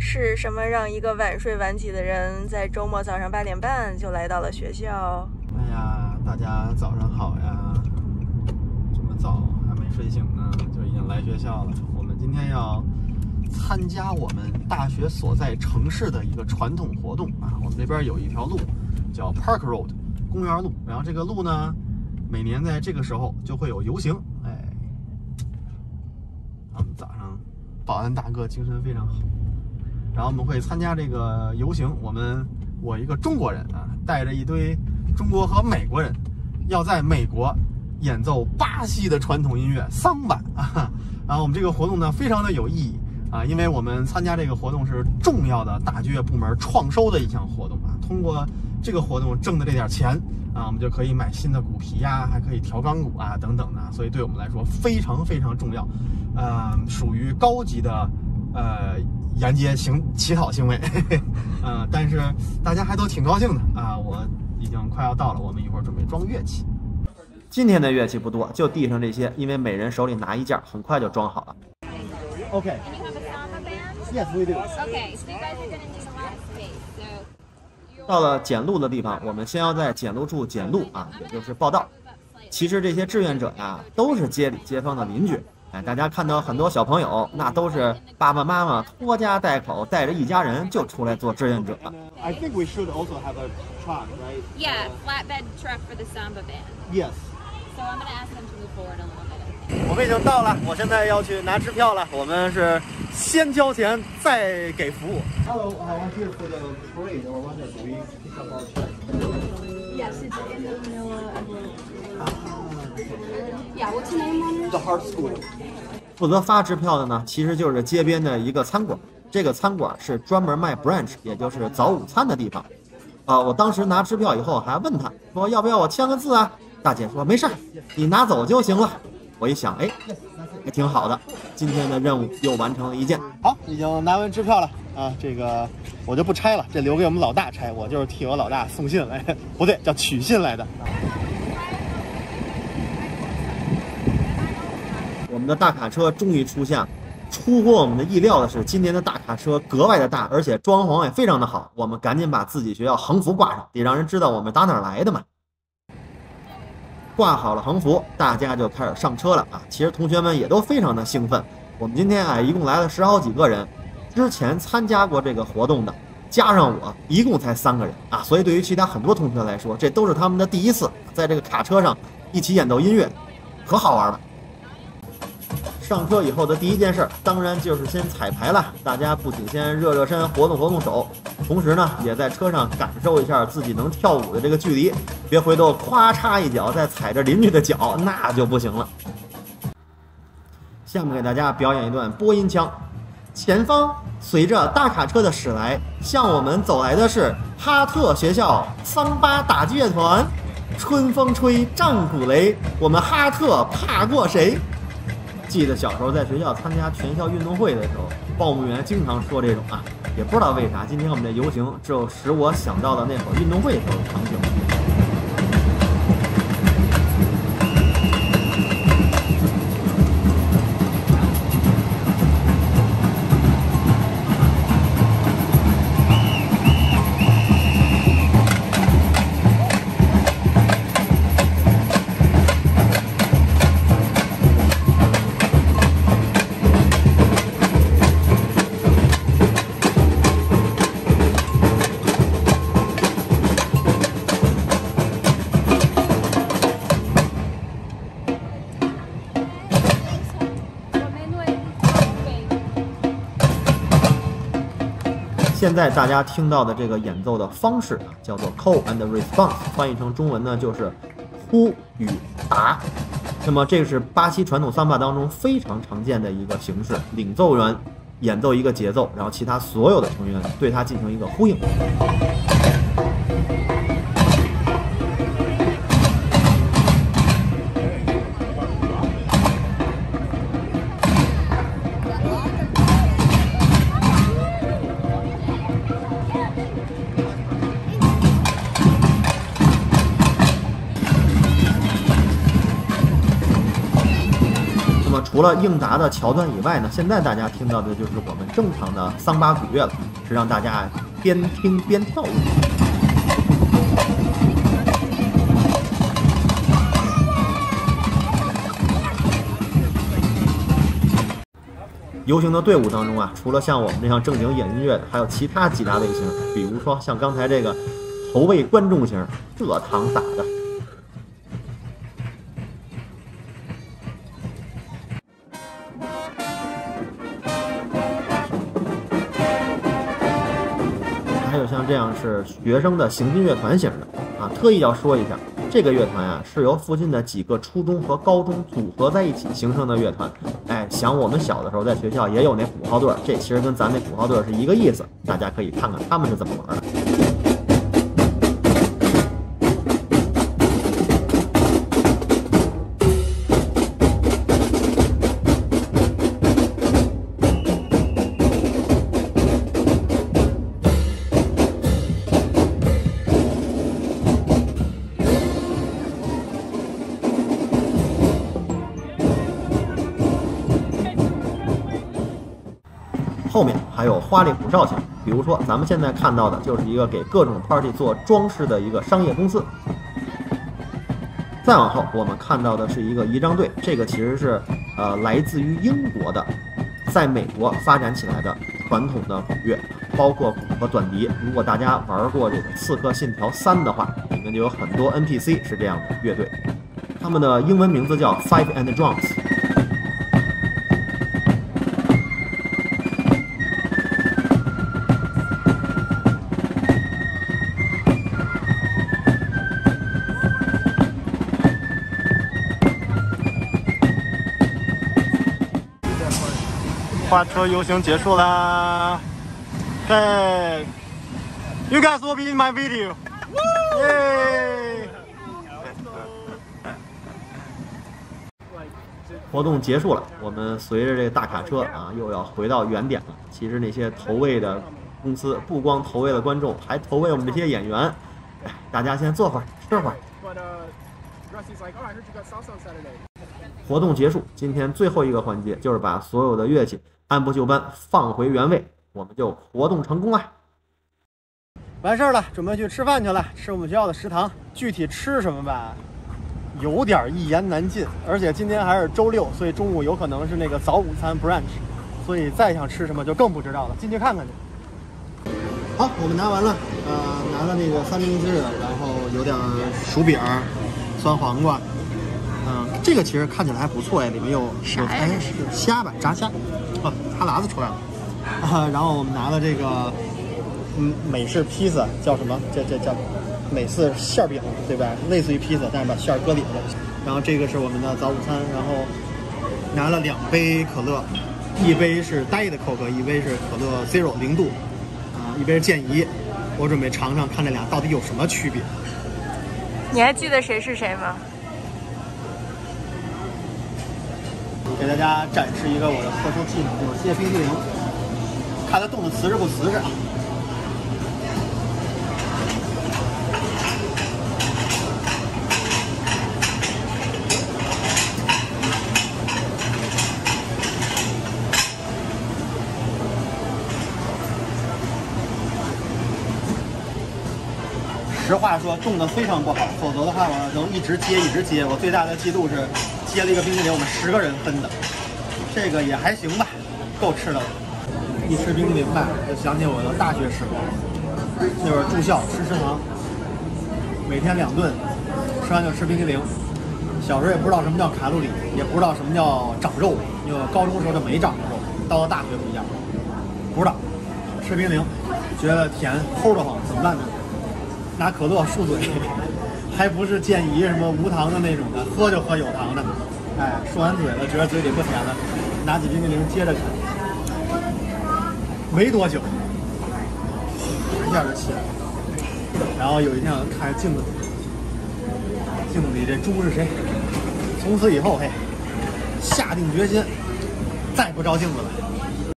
是什么让一个晚睡晚起的人在周末早上8点半就来到了学校？ 哎呀，大家早上好呀！这么早还没睡醒呢，就已经来学校了。我们今天要参加我们大学所在城市的一个传统活动啊。我们这边有一条路叫 Park Road 公园路，然后这个路呢，每年在这个时候就会有游行。哎，我们早上保安大哥精神非常好，然后我们会参加这个游行。我一个中国人啊，带着一堆中国和美国人，要在美国演奏巴西的传统音乐桑巴啊。然后我们这个活动呢，非常的有意义啊，因为我们参加这个活动是重要的大剧乐部门创收的一项活动啊。通过这个活动挣的这点钱啊，我们就可以买新的鼓皮呀，还可以调钢鼓啊等等的，所以对我们来说非常非常重要，属于高级的沿街乞讨行为，但是大家还都挺高兴的啊。我已经快要到了，我们一会儿准备装乐器。今天的乐器不多，就地上这些，因为每人手里拿一件，很快就装好了。Okay. Yes, we do. Okay, so you guys are gonna need a lot of space. So 到了检录的地方，我们先要在检录处检录啊，也就是报到。其实这些志愿者呀，都是街里街坊的邻居。哎，大家看到很多小朋友，那都是爸爸妈妈拖家带口，带着一家人就出来做志愿者。I think we should also have a truck, right? yeah, flatbed truck for the samba band. Yes. So I'm gonna ask them to move forward a little bit. 我们已经到了，我现在要去拿支票了。我们是先交钱再给服务。Hello, I want you for the parade or what do we pick up our check? Yes, it's in the Manila envelope. Yeah, what's the name on it? The Heart School. 负责发支票的呢，其实就是街边的一个餐馆。这个餐馆是专门卖 brunch， 也就是早午餐的地方。我当时拿支票以后还问他说要不要我签个字啊？大姐说没事，你拿走就行了。我一想，哎，还挺好的。今天的任务又完成了一件。好，已经拿完支票了啊，这个我就不拆了，这留给我们老大拆。我就是替我老大送信来，不对，叫取信来的。我们的大卡车终于出现了。出乎我们的意料的是，今年的大卡车格外的大，而且装潢也非常的好。我们赶紧把自己学校横幅挂上，得让人知道我们打哪儿来的嘛。挂好了横幅，大家就开始上车了啊！其实同学们也都非常的兴奋。我们今天一共来了10好几个人，之前参加过这个活动的，加上我，一共才3个人啊！所以对于其他很多同学来说，这都是他们的第一次在这个卡车上一起演奏音乐，可好玩了。上车以后的第一件事，当然就是先彩排了。大家不仅先热热身、活动活动手，同时呢，也在车上感受一下自己能跳舞的这个距离，别回头咵嚓一脚再踩着邻居的脚，那就不行了。下面给大家表演一段播音腔。前方随着大卡车的驶来，向我们走来的是哈特学校桑巴打击乐团。春风吹，战鼓擂，我们哈特怕过谁？记得小时候在学校参加全校运动会的时候，报幕员经常说这种啊，也不知道为啥，今天我们的游行只有使我想到了那会儿运动会的时候的场景。现在大家听到的这个演奏的方式啊，叫做 call and response， 翻译成中文呢就是呼与答。那么这个是巴西传统桑巴当中非常常见的一个形式，领奏员演奏一个节奏，然后其他所有的成员对它进行一个呼应。 除了应答的桥段以外呢，现在大家听到的就是我们正常的桑巴古乐了，是让大家边听边跳舞。游行的队伍当中啊，除了像我们这样正经演音乐的，还有其他几大类型，比如说像刚才这个投喂观众型，这堂打的。还有像这样是学生的行进乐团型的啊，特意要说一下，这个乐团啊是由附近的几个初中和高中组合在一起形成的乐团。哎，想我们小的时候在学校也有那鼓号队，这其实跟咱那鼓号队是一个意思，大家可以看看他们是怎么玩的。后面还有花里胡哨型，比如说咱们现在看到的就是一个给各种 party 做装饰的一个商业公司。再往后，我们看到的是一个仪仗队，这个其实是来自于英国的，在美国发展起来的传统的鼓乐，包括鼓和短笛。如果大家玩过这个《刺客信条3》的话，里面就有很多 NPC 是这样的乐队，他们的英文名字叫 Fife and Drums。花车游行结束啦！对 ，You guys will be in my video。耶！活动结束了，我们随着这个大卡车啊，又要回到原点了。其实那些投喂的公司，不光投喂了观众，还投喂我们这些演员。哎，大家先坐会儿，吃会儿。活动结束，今天最后一个环节就是把所有的乐器按部就班放回原位，我们就活动成功了。完事儿了，准备去吃饭去了，吃我们学校的食堂。具体吃什么吧，有点一言难尽。而且今天还是周六，所以中午有可能是那个早午餐 brunch， 所以再想吃什么就更不知道了。进去看看去。好，我们拿完了，拿了那个三明治，然后有点薯饼、酸黄瓜。这个其实看起来还不错哎，里面有是虾吧，炸虾，哦，哈喇子出来了然后我们拿了这个美式披萨，叫什么？这叫美式馅饼，对吧？类似于披萨，但是把馅搁里头。然后这个是我们的早午餐，然后拿了2杯可乐，一杯是Diet Coke，一杯是可乐 Zero 0度，一杯是健怡。我准备尝尝看这俩到底有什么区别。 你还记得谁是谁吗？ 给大家展示一个我的特殊技能，就是切冰淇淋，看它冻的瓷实不瓷实啊。实话说，冻得非常不好，否则的话我能一直接。我最大的记录是接了一个冰淇淋，我们10个人分的，这个也还行吧，够吃的了。一吃冰淇淋吧，就想起我的大学时光，那会儿住校吃食堂，每天2顿，吃完就吃冰淇淋。小时候也不知道什么叫卡路里，也不知道什么叫长肉，因为我高中的时候就没长肉，到了大学不一样，不知道吃冰淇淋，觉得甜齁得慌，怎么办呢？拿可乐漱嘴，还不是健怡什么无糖的那种的，喝就喝有糖的。哎，漱完嘴了，觉得嘴里不甜了，拿起冰淇淋接着啃，没多久，一下就起来了。然后有一天我看着镜子里这猪是谁？从此以后，嘿，下定决心，再不照镜子了。